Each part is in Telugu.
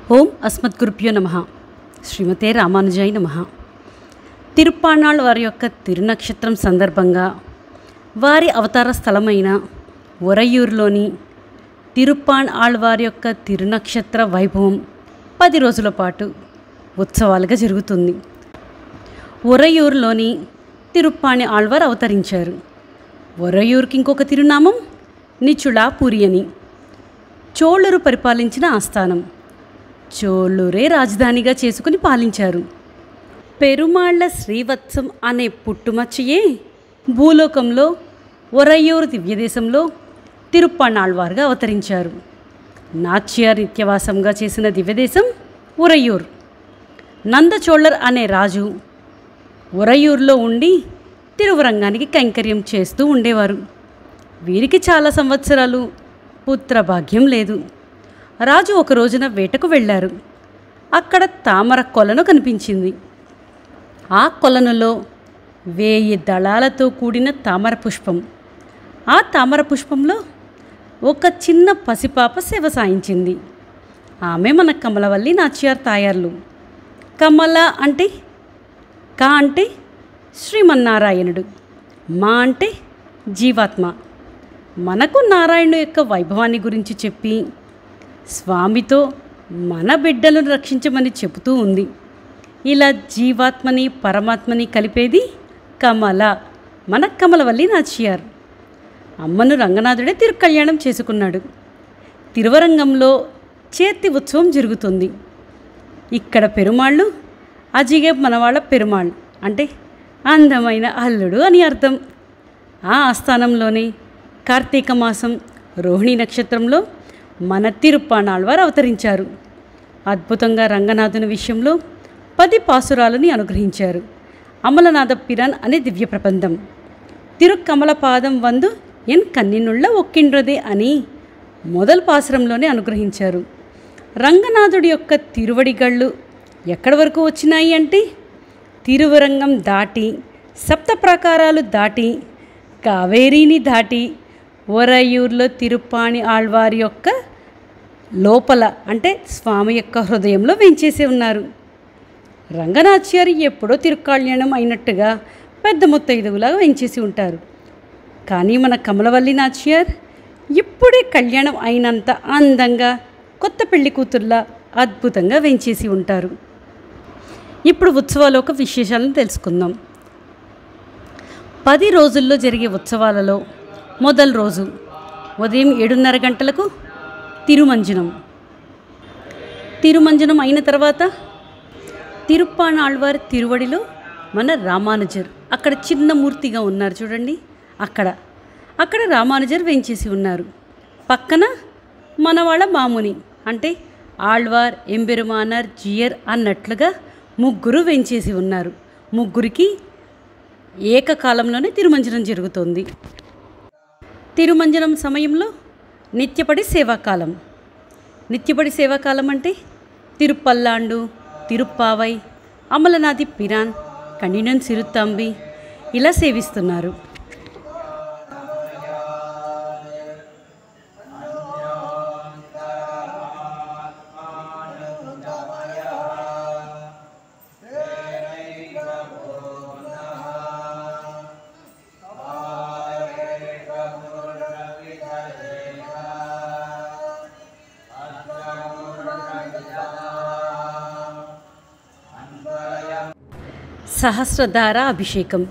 ఓం అస్మద్గురుభ్యో నమః. శ్రీమతే రామానుజాయ నమః. తిరుప్పాణాళ్ వారి యొక్క తిరునక్షత్రం సందర్భంగా వారి అవతార స్థలమైన ఒరయ్యూరులోని తిరుప్పాణాళ్ వారి యొక్క తిరునక్షత్ర వైభవం 10 రోజుల పాటు ఉత్సవాలుగా జరుగుతుంది. ఒరయ్యూరులోని తిరుప్పాణి ఆళ్వార్ అవతరించారు. ఒరయ్యూరుకి ఇంకొక తిరునామం నిచుళాపురి అని. చోళురు పరిపాలించిన ఆస్థానం. చోళురే రాజధానిగా చేసుకుని పాలించారు. పెరుమాళ్ల శ్రీవత్సం అనే పుట్టుమచ్చయే భూలోకంలో ఒరయ్యూరు దివ్యదేశంలో తిరుప్పాణాళ్వార్గా అవతరించారు. నాచ్యార్ నిత్యవాసంగా చేసిన దివ్యదేశం ఒరయ్యూరు. నందచోళర్ అనే రాజు ఒరయ్యూరులో ఉండి తిరువరంగానికి కైంకర్యం చేస్తూ ఉండేవారు. వీరికి చాలా సంవత్సరాలు పుత్రభాగ్యం లేదు. రాజు ఒక రోజున వేటకు వెళ్ళారు. అక్కడ తామర కొలను కనిపించింది. ఆ కొలనులో 1000 దళాలతో కూడిన తామర పుష్పం. ఆ తామర పుష్పంలో ఒక చిన్న పసిపాప సేవ సాయించింది. ఆమె మన కమలవల్లి నాచ్యార్ తాయార్లు. కమల అంటే కా అంటే శ్రీమన్నారాయణుడు, మా అంటే జీవాత్మ. మనకు నారాయణుడు యొక్క వైభవాన్ని గురించి చెప్పి స్వామితో మన బిడ్డలను రక్షించమని చెబుతూ ఉంది. ఇలా జీవాత్మని పరమాత్మని కలిపేది కమల, మన కమలవల్లి నాచ్యార్. అమ్మను రంగనాథుడే తిరుకళ్యాణం చేసుకున్నాడు. తిరువరంగంలో చేతి ఉత్సవం జరుగుతుంది. ఇక్కడ పెరుమాళ్ళు అజిగే మనవాళ్ళ పెరుమాళ్ అంటే అందమైన అల్లుడు అని అర్థం. ఆ ఆస్థానంలోనే కార్తీక మాసం రోహిణి నక్షత్రంలో మన తిరుప్పాణాళ్వార్ అవతరించారు. అద్భుతంగా రంగనాథుని విషయంలో 10 పాసురాలని అనుగ్రహించారు. అమలనాథ పిరాన్ అనే దివ్య ప్రబంధం. తిరుక్కమల పాదం వందు ఎన్ కన్నినుళ్ళ ఒక్కిండ్రదే అని మొదలు పాసురంలోనే అనుగ్రహించారు. రంగనాథుడి యొక్క తిరువడిగళ్ళు ఎక్కడి వరకు వచ్చినాయి అంటే తిరువరంగం దాటి, సప్త ప్రాకారాలు దాటి, కావేరీని దాటి ఒరయ్యూరులో తిరుప్పాణి ఆళ్వారి యొక్క లోపల అంటే స్వామి యొక్క హృదయంలో వెంచేసి ఉన్నారు. రంగనాచ్యారి ఎప్పుడో తిరుకళ్యాణం అయినట్టుగా పెద్ద ముత్తైదువులాగా వెంచేసి ఉంటారు. కానీ మన కమలవల్లి నాచ్యార్ ఇప్పుడే కళ్యాణం అయినంత అందంగా కొత్త పెళ్లి కూతుర్లా అద్భుతంగా వెంచేసి ఉంటారు. ఇప్పుడు ఉత్సవాల యొక్క విశేషాలను తెలుసుకుందాం. 10 రోజుల్లో జరిగే ఉత్సవాలలో మొదటి రోజు ఉదయం 7:30 గంటలకు తిరుమంజనం. తిరుమంజనం అయిన తర్వాత తిరుప్పాణాళ్వార్ తిరువడిలో మన రామానుజర్ అక్కడ చిన్న మూర్తిగా ఉన్నారు చూడండి. అక్కడ రామానుజర్ వెంచేసి ఉన్నారు. పక్కన మనవాళ్ళ మాముని అంటే ఆళ్వార్, ఎంబెరుమానర్, జియర్ అన్నట్లుగా 3 వెంచేసి ఉన్నారు. 3కి ఏకకాలంలోనే తిరుమంజనం జరుగుతోంది. తిరుమంజనం సమయంలో నిత్యపడి సేవాకాలం. నిత్యపడి సేవాకాలం అంటే తిరుప్పల్లాండు, తిరుప్పావై, అమలనాథి పిరాన్, కణినన్ సిరుత్తంబి ఇలా సేవిస్తున్నారు. సహస్రధార అభిషేకం.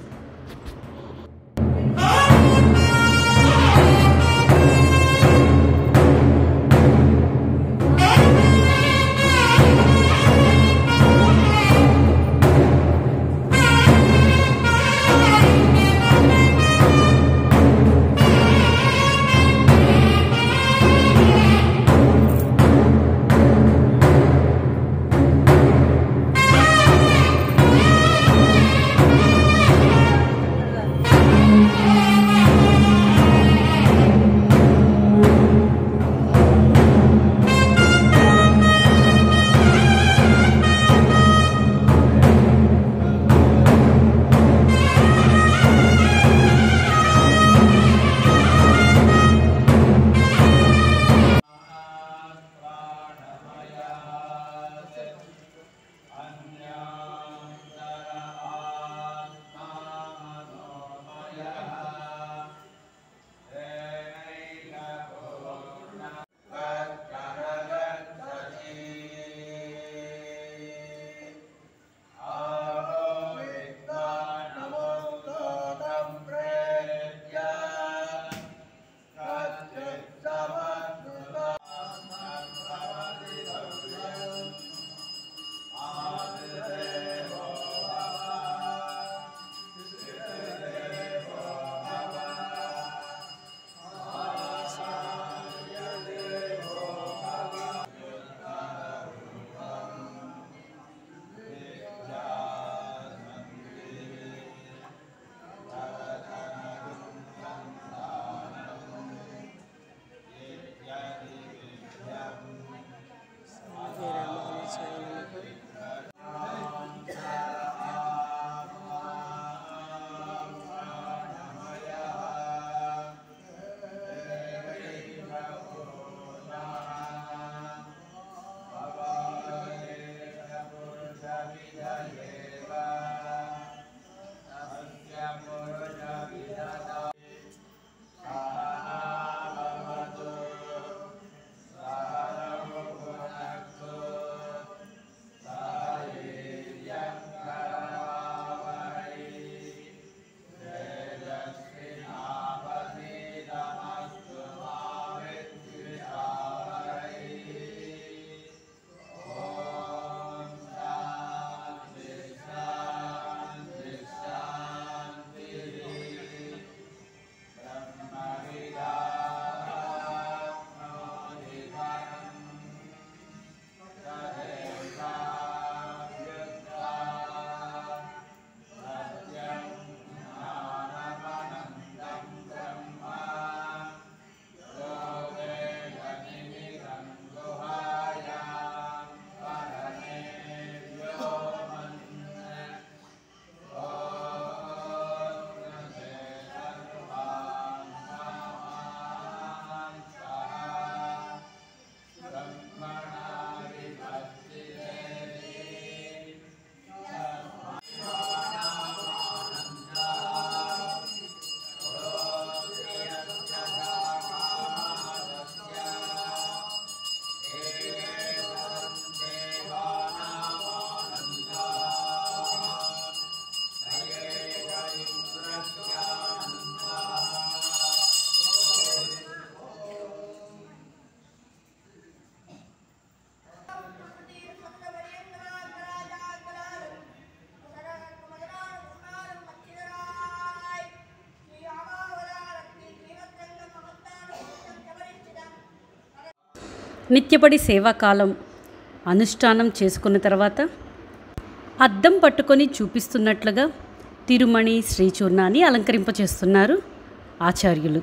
నిత్యపడి సేవాకాలం అనుష్ఠానం చేసుకున్న తర్వాత అద్దం పట్టుకొని చూపిస్తున్నట్లుగా తిరుమణి శ్రీచూర్ణాన్ని అలంకరింపచేస్తున్నారు ఆచార్యులు.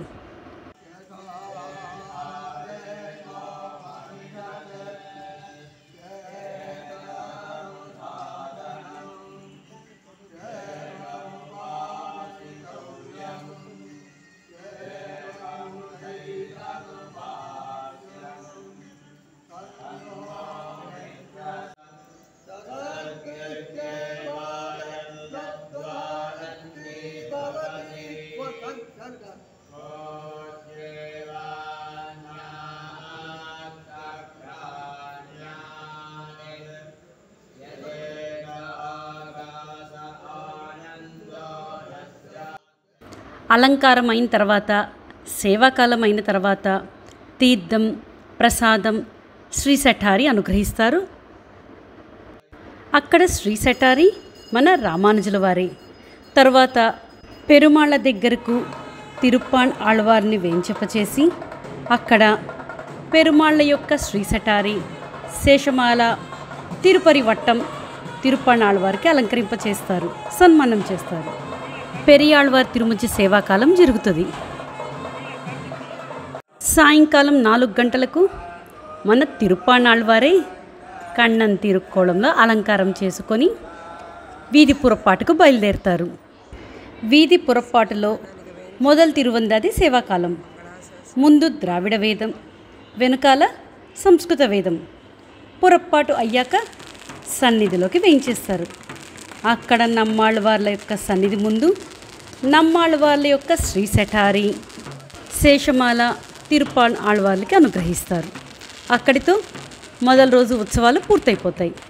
అలంకారం అయిన తర్వాత, సేవాకాలం అయిన తర్వాత తీర్థం, ప్రసాదం శ్రీ శఠారి అనుగ్రహిస్తారు. అక్కడ శ్రీ శఠారి మన రామానుజుల వారే. తర్వాత పెరుమాళ్ళ దగ్గరకు తిరుప్పాణ్ ఆళ్వార్ని వేంచపచేసి అక్కడ పెరుమాళ్ళ యొక్క శ్రీ శఠారి, శేషమాల, తిరుపరి వట్టం తిరుప్పాణ్ ఆళ్వార్కి అలంకరింపచేస్తారు, సన్మానం చేస్తారు. పెరియాళ్వార్ తిరుమంచి సేవాకాలం జరుగుతుంది. సాయంకాలం 4 గంటలకు మన తిరుప్పాణ్ ఆళ్వారే కண்ணన్ తిరుక్కోళంలో అలంకారం చేసుకొని వీధి పురపాటుకు బయలుదేరుతారు. వీధి పురపాటులో మొదలు తిరువందాది సేవాకాలం. ముందు ద్రావిడ వేదం, వెనుకాల సంస్కృత వేదం. పురపాటు అయ్యాక సన్నిధిలోకి వేయించేస్తారు. అక్కడ నమ్మాళ్ళవార్ల యొక్క సన్నిధి ముందు నమ్మాళ్ళవార్ల యొక్క శ్రీ శఠారి, శేషమాల తిరుప్పాణ్ ఆళ్వార్లకి అనుగ్రహిస్తారు. అక్కడితో మొదటి రోజు ఉత్సవాలు పూర్తయిపోతాయి.